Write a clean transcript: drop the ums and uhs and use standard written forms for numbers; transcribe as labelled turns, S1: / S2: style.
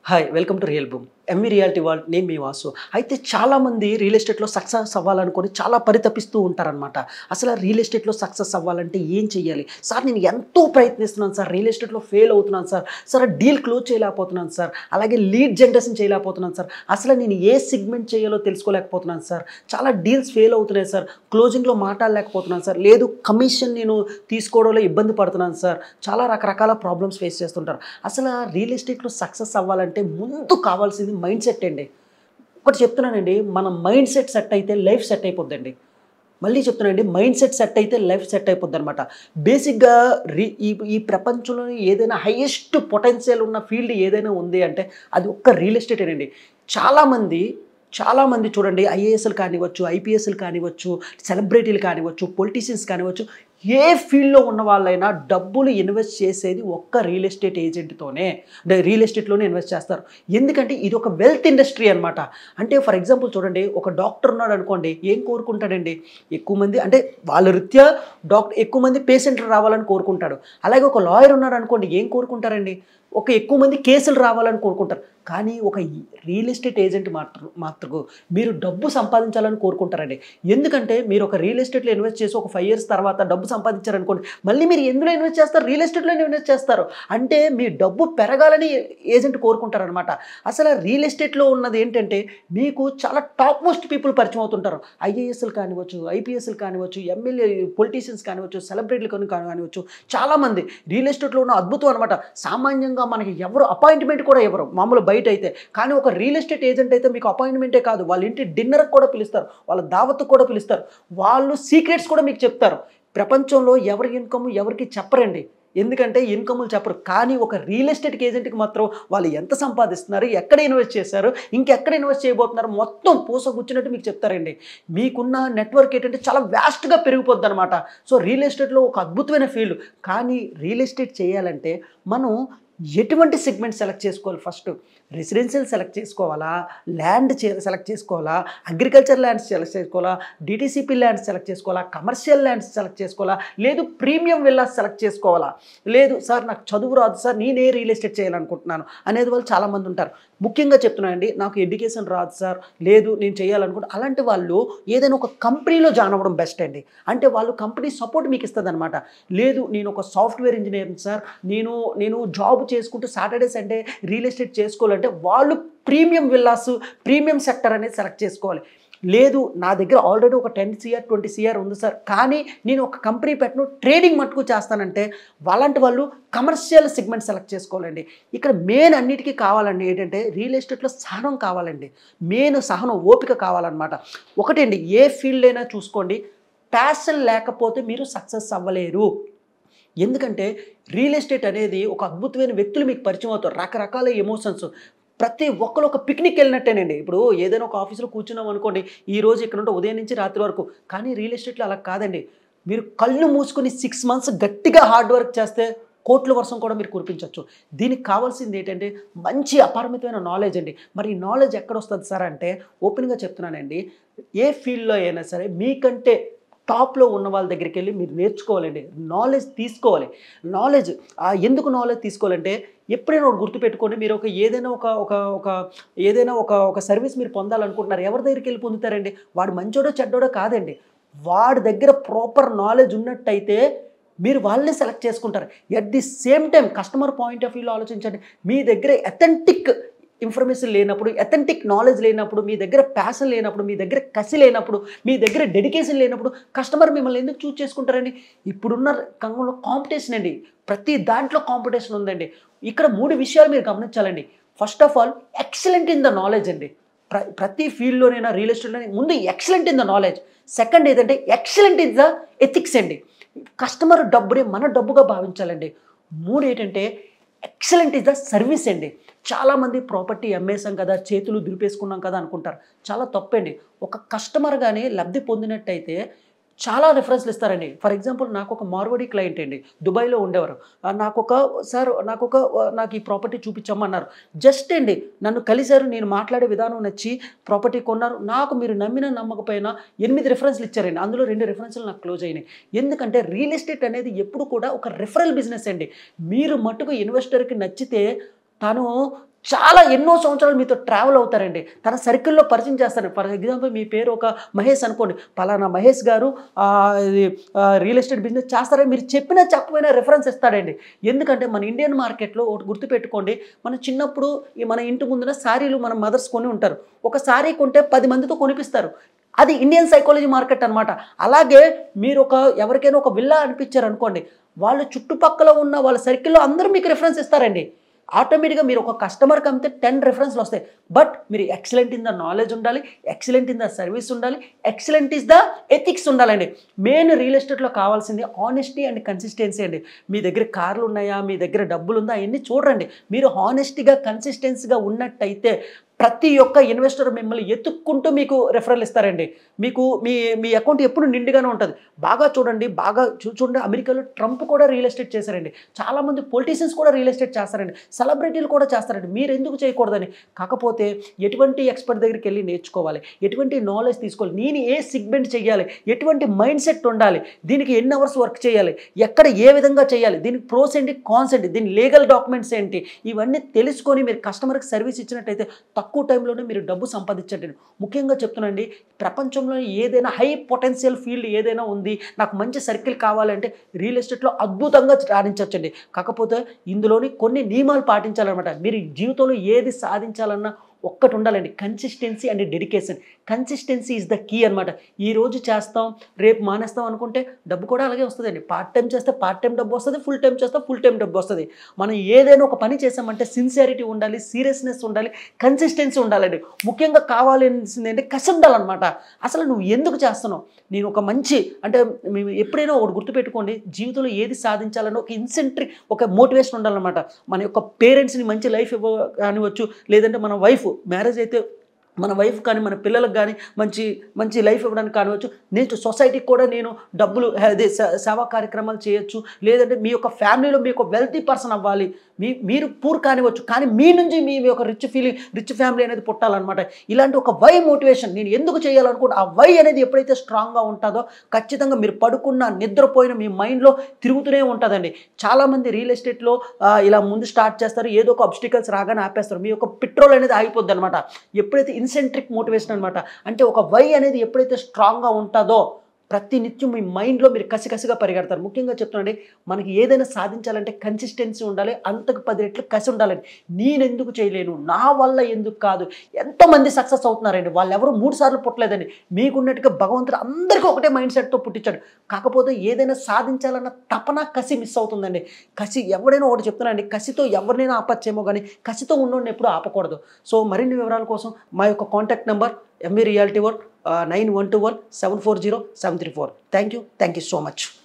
S1: Hi welcome to real boom MV reality world నేను మీ వాసు అయితే చాలామంది రియల్ ఎస్టేట్లో సక్సెస్ అవ్వాలనుకొని చాలా పరితపిస్తూ ఉంటారనమాట. అసలు రియల్ ఎస్టేట్లో సక్సెస్ అవ్వాలంటే ఏం చేయాలి సార్? నేను ఎంతో ప్రయత్నిస్తున్నాను సార్, రియల్ ఎస్టేట్లో ఫెయిల్ అవుతున్నాను సార్, సార్ డీల్ క్లోజ్ చేయలేకపోతున్నాను సార్, అలాగే లీడ్ జనరేషన్ చేయలేకపోతున్నాను సార్, అసలు నేను ఏ సెగ్మెంట్ చేయాలో తెలుసుకోలేకపోతున్నాను సార్, చాలా డీల్స్ ఫెయిల్ అవుతున్నాయి సార్, క్లోజింగ్లో మాట్లాడలేకపోతున్నాను సార్, లేదు కమిషన్ నేను తీసుకోవడంలో ఇబ్బంది పడుతున్నాను సార్, చాలా రకరకాల ప్రాబ్లమ్స్ ఫేస్ చేస్తుంటారు. అసలు రియల్ ఎస్టేట్లో సక్సెస్ అవ్వాలంటే ముందు కావాల్సింది మైండ్ సెట్ అండి. ఒకటి చెప్తున్నానండి, మన మైండ్ సెట్ అయితే లైఫ్ సెట్ అయిపోద్దండి. మళ్ళీ చెప్తున్నానండి, మైండ్ సెట్ అయితే లైఫ్ సెట్ అయిపోద్ది అనమాట. బేసిక్గా ఈ ప్రపంచంలో ఏదైనా హైయెస్ట్ పొటెన్షియల్ ఉన్న ఫీల్డ్ ఏదైనా ఉంది అంటే అది ఒక్క రియల్ ఎస్టేటేనండి. చాలామంది చూడండి, ఐఏఎస్లు కానివ్వచ్చు, ఐపీఎస్లు కానివ్వచ్చు, సెలబ్రిటీలు కానివ్వచ్చు, పొలిటీషియన్స్ కానివ్వచ్చు, ఏ ఫీల్డ్లో ఉన్న వాళ్ళైనా డబ్బులు ఇన్వెస్ట్ చేసేది ఒక్క రియల్ ఎస్టేట్ ఏజెంట్తోనే, అంటే రియల్ ఎస్టేట్లోనే ఇన్వెస్ట్ చేస్తారు. ఎందుకంటే ఇది ఒక వెల్త్ ఇండస్ట్రీ అనమాట. అంటే ఫర్ ఎగ్జాంపుల్ చూడండి, ఒక డాక్టర్ ఉన్నాడు అనుకోండి, ఏం కోరుకుంటాడండి? ఎక్కువ మంది అంటే వాళ్ళ రీత్యా ఎక్కువ మంది పేషెంట్లు రావాలని కోరుకుంటాడు. అలాగే ఒక లాయర్ ఉన్నాడు అనుకోండి, ఏం కోరుకుంటారండి? ఎక్కువ మంది కేసులు రావాలని కోరుకుంటారు. కానీ ఒక రియల్ ఎస్టేట్ ఏజెంట్ మాత్రం మీరు డబ్బు సంపాదించాలని కోరుకుంటారండి. ఎందుకంటే మీరు ఒక రియల్ ఎస్టేట్లో ఇన్వెస్ట్ చేసి ఒక 5 years తర్వాత డబ్బు సంపాదించారనుకోండి, మళ్ళీ మీరు ఎందులో ఇన్వెస్ట్ చేస్తారు? రియల్ ఎస్టేట్లోనే ఇన్వెస్ట్ చేస్తారు. అంటే మీ డబ్బు పెరగాలని ఏజెంట్ కోరుకుంటారనమాట. అసలు రియల్ ఎస్టేట్లో ఉన్నది ఏంటంటే మీకు చాలా టాప్ మోస్ట్ పీపుల్ పరిచయం అవుతుంటారు. ఐఏఎస్లు కానివ్వచ్చు, ఐపీఎస్లు కానివ్వచ్చు, ఎమ్మెల్యే పొలిటీషియన్స్ కానివ్వచ్చు, సెలబ్రిటీలు కానివ్వచ్చు, చాలామంది రియల్ ఎస్టేట్లో ఉన్న అద్భుతం అనమాట. సామాన్యంగా మనకి ఎవరు అపాయింట్మెంట్ కూడా ఇవ్వరు మామూలు బయట అయితే. కానీ ఒక రియల్ ఎస్టేట్ ఏజెంట్ అయితే మీకు అపాయింట్మెంటే కాదు, వాళ్ళ ఇంటి డిన్నర్కి కూడా పిలుస్తారు, వాళ్ళ దావత్కు కూడా పిలుస్తారు, వాళ్ళు సీక్రెట్స్ కూడా మీకు చెప్తారు. ప్రపంచంలో ఎవరి ఇన్కమ్ ఎవరికి చెప్పరండి, ఎందుకంటే ఇన్కములు చెప్పరు. కానీ ఒక రియల్ ఎస్టేట్ ఏజెంట్కి మాత్రం వాళ్ళు ఎంత సంపాదిస్తున్నారు, ఎక్కడ ఇన్వెస్ట్ చేశారు, ఇంకెక్కడ ఇన్వెస్ట్ చేయబోతున్నారు, మొత్తం పూసగుచ్చినట్టు మీకు చెప్తారండి. మీకున్న నెట్వర్క్ ఏంటంటే చాలా వ్యాస్ట్గా పెరిగిపోద్ది అనమాట. సో రియల్ ఎస్టేట్లో ఒక అద్భుతమైన ఫీల్డ్. కానీ రియల్ ఎస్టేట్ చేయాలంటే మనం ఎటువంటి సెగ్మెంట్ సెలెక్ట్ చేసుకోవాలి? ఫస్ట్ రెసిడెన్షియల్ సెలెక్ట్ చేసుకోవాలా, ల్యాండ్ సెలెక్ట్ చేసుకోవాలా, అగ్రికల్చర్ ల్యాండ్స్ సెలెక్ట్ చేసుకోవాలా, డిటిసిపి ల్యాండ్స్ సెలెక్ట్ చేసుకోవాలా, కమర్షియల్ ల్యాండ్స్ సెలెక్ట్ చేసుకోవాలా, లేదు ప్రీమియం విల్లాస్ సెలెక్ట్ చేసుకోవాలా, లేదు సార్ నాకు చదువు రాదు సార్ నేనే రియల్ ఎస్టేట్ చేయాలనుకుంటున్నాను అనేది వాళ్ళు చాలామంది ఉంటారు. ముఖ్యంగా చెప్తున్నానండి, నాకు ఎడ్యుకేషన్ రాదు సార్, లేదు నేను చేయాలనుకుంటే, అలాంటి వాళ్ళు ఏదైనా ఒక కంపెనీలో జాయిన్ అవ్వడం బెస్ట్ అండి. అంటే వాళ్ళు కంపెనీ సపోర్ట్ మీకు ఇస్తుంది అనమాట. లేదు నేను ఒక సాఫ్ట్వేర్ ఇంజనీర్ సార్, నేను జాబ్ చేసుకుంటూ సాటర్డే సండే రియల్ ఎస్టేట్ చేసుకోవాలంటే వాళ్ళు ప్రీమియం విల్లాస్, ప్రీమియం సెక్టర్ అనేది సెలెక్ట్ చేసుకోవాలి. లేదు నా దగ్గర ఆల్రెడీ ఒక 10 CR 20 CR ఉంది సార్, కానీ నేను ఒక కంపెనీ పెట్టను, ట్రేడింగ్ మట్టుకు చేస్తానంటే అలాంటి వాళ్ళు కమర్షియల్ సెగ్మెంట్ సెలెక్ట్ చేసుకోవాలండి. ఇక్కడ మెయిన్ అన్నిటికీ కావాలండి ఏంటంటే రియల్ ఎస్టేట్లో సహనం కావాలండి, మెయిన్ సహనం, ఓపిక కావాలన్నమాట. ఒకటండి, ఏ ఫీల్డ్ అయినా చూసుకోండి, ప్యాషన్ లేకపోతే మీరు సక్సెస్ అవ్వలేరు. ఎందుకంటే రియల్ ఎస్టేట్ అనేది ఒక అద్భుతమైన వ్యక్తులు మీకు పరిచయం అవుతారు, రకరకాల ఎమోషన్స్. ప్రతి ఒక్కరు ఒక పిక్నిక్ వెళ్ళినట్టేనండి. ఇప్పుడు ఏదైనా ఒక ఆఫీస్లో కూర్చున్నాం అనుకోండి, ఈరోజు ఇక్కడ ఉంటే ఉదయం నుంచి రాత్రి వరకు. కానీ రియల్ ఎస్టేట్లో అలా కాదండి. మీరు కళ్ళు మూసుకొని 6 months గట్టిగా హార్డ్ వర్క్ చేస్తే కోట్ల వర్షం కూడా మీరు కురిపించవచ్చు. దీనికి కావాల్సింది ఏంటంటే మంచి అపరిమితమైన నాలెడ్జ్ అండి. మరి ఈ నాలెడ్జ్ ఎక్కడ వస్తుంది సార్ అంటే, ఓపెన్గా చెప్తున్నానండి, ఏ ఫీల్డ్లో అయినా సరే మీకంటే టాప్లో ఉన్న వాళ్ళ దగ్గరికి వెళ్ళి మీరు నేర్చుకోవాలండి, నాలెడ్జ్ తీసుకోవాలి. ఎందుకు నాలెడ్జ్ తీసుకోవాలంటే, ఎప్పుడైనా ఒకటి గుర్తుపెట్టుకోండి, మీరు ఏదైనా ఒక సర్వీస్ మీరు పొందాలనుకుంటున్నారు, ఎవరి దగ్గరికి వెళ్ళి పొందుతారండి? వాడు మంచోడో చెడ్డోడో కాదండి, వాడి దగ్గర ప్రాపర్ నాలెడ్జ్ ఉన్నట్టయితే మీరు వాళ్ళని సెలెక్ట్ చేసుకుంటారు. At the same time customer point of వ్యూలో ఆలోచించండి. మీ దగ్గర అథెంటిక్ ఇన్ఫర్మేషన్ లేనప్పుడు, అథెంటిక్ నాలెడ్జ్ లేనప్పుడు, మీ దగ్గర ప్యాషన్ లేనప్పుడు, మీ దగ్గర కసి లేనప్పుడు, మీ దగ్గర డెడికేషన్ లేనప్పుడు కస్టమర్ మిమ్మల్ని ఎందుకు చూస్ చేసుకుంటారండి? ఇప్పుడున్న రంగంలో కాంపిటీషన్ అండి, ప్రతి దాంట్లో కాంపిటీషన్ ఉందండి. ఇక్కడ 3 విషయాలు మీరు గమనించాలండి. First of all excellent in the knowledge అండి. ప్రతి ఫీల్డ్లోనైనా రియల్ ఎస్టేట్లోనే ముందు excellent in the knowledge. Second ఏంటంటే ఎక్సలెంట్ ఇన్ ద ఎథిక్స్ అండి. కస్టమర్ డబ్బునే మన డబ్బుగా భావించాలండి. 3 ఏంటంటే ఎక్సలెంట్ ఇస్ ద సర్వీస్ అండి. చాలామంది ప్రాపర్టీ అమ్మేసాం కదా, చేతులు దులిపేసుకున్నాం కదా అనుకుంటారు, చాలా తప్పండి. ఒక కస్టమర్ కానీ లబ్ధి పొందినట్టయితే చాలా రిఫరెన్స్లు ఇస్తారండి. ఫర్ ఎగ్జాంపుల్ నాకు ఒక మార్వాడి క్లయింట్ అండి, దుబాయ్లో ఉండేవారు. నాకు ఈ ప్రాపర్టీ చూపించమన్నారు. జస్ట్ అండి నన్ను కలిశారు, నేను మాట్లాడే విధానం నచ్చి ప్రాపర్టీ కొన్నారు. నాకు మీరు నమ్మిన నమ్మకపోయినా 8 రిఫరెన్స్లు ఇచ్చారండి, అందులో 2 రిఫరెన్స్లు నాకు క్లోజ్ అయినాయి. ఎందుకంటే రియల్ ఎస్టేట్ అనేది ఎప్పుడు కూడా ఒక రిఫరల్ బిజినెస్ అండి. మీరు మట్టుకు ఇన్వెస్టర్కి నచ్చితే తను చాలా ఎన్నో సంవత్సరాలు మీతో ట్రావెల్ అవుతారండి. తన సర్కిల్‌లో పరిచయం చేస్తారు. ఫర్ ఎగ్జాంపుల్ మీ పేరు ఒక మహేష్ అనుకోండి. పలానా మహేష్ గారు ఇది రియల్ ఎస్టేట్ బిజినెస్ చేస్తారని మీరు చెప్పినా చెప్పకపోయినా రిఫరెన్స్ ఇస్తాడండి. ఎందుకంటే మన ఇండియన్ మార్కెట్‌లో ఒకటి గుర్తుపెట్టుకోండి. మనం చిన్నప్పుడు మన ఇంటి ముందున సారీలు మన మదర్స్ కొని ఉంటారు. ఒక సారీ కొంటే 10 మందితో కొనిపిస్తారు. అది ఇండియన్ సైకాలజీ మార్కెట్ అనమాట. అలాగే మీరు ఎవరికైనా ఒక విల్లా అనిపించారనుకోండి. వాళ్ళు చుట్టుపక్కల ఉన్న వాళ్ళ సర్కిల్‌లో అందరూ మీకు రిఫరెన్స్ ఇస్తారండి. ఆటోమేటిక్‌గా మీరు ఒక కస్టమర్‌కి అమ్మితే 10 రిఫరెన్స్‌లు వస్తాయి. బట్ మీరు ఎక్సలెంట్ ఇన్ ద నాలెడ్జ్ ఉండాలి. ఎక్సలెంట్ ఇన్ ద సర్వీస్ ఉండాలి. ఎక్సలెంట్ ఈస్ ద ఎథిక్స్ ఉండాలండి. మెయిన్ రియల్ ఎస్టేట్‌లో కావాల్సింది హానెస్టీ అండ్ కన్సిస్టెన్సీ అండి. మీ దగ్గర కార్లు ఉన్నాయా? మీ దగ్గర డబ్బులుందా? అయన్నీ చూడరండి. మీరు హానెస్టీగా, కన్సిస్టెన్సీగా ఉన్నట్టయితే ప్రతి ఒక్క ఇన్వెస్టర్ మిమ్మల్ని ఎతుక్కుంటూ మీకు రిఫరల్ ఇస్తారండి. మీకు మీ మీ అకౌంట్ ఎప్పుడు నిండుగానే ఉంటది. బాగా చూడండి, చూడండి అమెరికాలో ట్రంప్ కూడా రియల్ ఎస్టేట్ చేశారండి. చాలామంది పొలిటీషియన్స్ కూడా రియల్ ఎస్టేట్ చేస్తారండి. సెలబ్రిటీలు కూడా చేస్తారండి. మీరెందుకు చేయకూడదని. కాకపోతే ఎటువంటి ఎక్స్‌పర్ట్ దగ్గరికెళ్ళి నేర్చుకోవాలి. ఎటువంటి నాలెడ్జ్ తీసుకోవాలి. నేను ఏ సెగ్మెంట్ చేయాలి. ఎటువంటి మైండ్ సెట్ ఉండాలి. దీనికి ఎన్ని అవర్స్ వర్క్ చేయాలి. ఎక్కడ ఏ విధంగా చేయాలి. దీనికి ప్రోస్ ఏంటి, కాన్స్ ఏంటి, దీని లీగల్ డాక్యుమెంట్స్ ఏంటి, ఇవన్నీ తెలుసుకొని మీరు కస్టమర్‌కి సర్వీస్ ఇచ్చినట్టయితే తక్కువ టైంలోనే మీరు డబ్బు సంపాదించండి. ముఖ్యంగా చెప్తున్నానండి, ప్రపంచంలో ఏదైనా హై పొటెన్షియల్ ఫీల్డ్ ఏదైనా ఉంది, నాకు మంచి సర్కిల్ కావాలంటే రియల్ ఎస్టేట్‌లో అద్భుతంగా రాణించొచ్చండి. కాకపోతే ఇందులోని కొన్ని నియమాలు పాటించాలన్నమాట. మీరు జీవితంలో ఏది సాధించాలన్నా ఒక్కటి ఉండాలండి, consistency and dedication. Consistency is the key అనమాట. ఈరోజు చేస్తాం, రేపు మానేస్తాం అనుకుంటే డబ్బు కూడా అలాగే వస్తుందండి. పార్ట్ టైం చేస్తే పార్ట్ టైం డబ్బు వస్తుంది, ఫుల్ టైం చేస్తే ఫుల్ టైం డబ్బు వస్తుంది. మనం ఏదైనా ఒక పని చేసామంటే సిన్సియారిటీ ఉండాలి, సీరియస్నెస్ ఉండాలి, కన్సిస్టెన్సీ ఉండాలండి. ముఖ్యంగా కావాల్సింది ఏంటి, కసి ఉండాలన్నమాట. అసలు నువ్వు ఎందుకు చేస్తున్నావు, నేను ఒక మంచి అంటే మేము ఎప్పుడైనా ఒకటి గుర్తుపెట్టుకోండి, జీవితంలో ఏది సాధించాలని ఒక ఇన్సెంట్రిక్ ఒక మోటివేషన్ ఉండాలన్నమాట. మన యొక్క పేరెంట్స్ని మంచి లైఫ్ కానివచ్చు, లేదంటే మన వైఫ్ మ్యారేజ్ అయితే మన వైఫ్ కానీ మన పిల్లలకు కానీ మంచి మంచి లైఫ్ ఇవ్వడానికి కానివచ్చు. నేను సొసైటీకి కూడా నేను డబ్బులు అదే సేవా కార్యక్రమాలు చేయొచ్చు. లేదంటే మీ యొక్క ఫ్యామిలీలో మీ యొక్క వెల్తీ పర్సన్ అవ్వాలి. మీరు పూర్ కానివచ్చు, కానీ మీ నుంచి మీ యొక్క రిచ్ ఫ్యామిలీ అనేది పుట్టాలన్నమాట. ఇలాంటి ఒక వై మోటివేషన్ నేను ఎందుకు చేయాలనుకుంటే ఆ వై అనేది ఎప్పుడైతే స్ట్రాంగ్గా ఉంటుందో ఖచ్చితంగా మీరు పడుకున్న నిద్రపోయిన మీ మైండ్లో తిరుగుతూనే ఉంటుందండి. చాలామంది రియల్ ఎస్టేట్లో ఇలా ముందు స్టార్ట్ చేస్తారు, ఏదో ఒక అబ్స్టికల్స్ రాగానే ఆపేస్తారు. మీ యొక్క పెట్రోల్ అనేది ఆగిపోద్ది అనమాట. ఎప్పుడైతే ఇన్సెంట్రిక్ మోటివేషన్ అనమాట, అంటే ఒక వై అనేది ఎప్పుడైతే స్ట్రాంగ్గా ఉంటుందో ప్రతి నిత్యం మీ మైండ్లో మీరు కసిగా పరిగెడతారు. ముఖ్యంగా చెప్తున్నాండి, మనకి ఏదైనా సాధించాలంటే కన్సిస్టెన్సీ ఉండాలి, అంతకు 10 రెట్లు కసి ఉండాలండి. నేనెందుకు చేయలేను, నా వల్ల ఎందుకు కాదు. ఎంతోమంది సక్సెస్ అవుతున్నారండి, వాళ్ళు ఎవరు 3 సార్లు పుట్టలేదండి. మీకున్నట్టుగా భగవంతుడు అందరికీ ఒకటే మైండ్ సెట్తో పుట్టించాడు. కాకపోతే ఏదైనా సాధించాలన్న తపన, కసి మిస్ అవుతుందండి. కసి ఎవడైనా ఒకటి చెప్తున్నానండి, కసితో ఎవరినైనా ఆపచ్చేమో కానీ కసితో ఉన్నోడిని ఎప్పుడూ ఆపకూడదు. సో మరిన్ని వివరాల కోసం మా యొక్క contact number MV Realty World 9121 740 734. Thank you so much.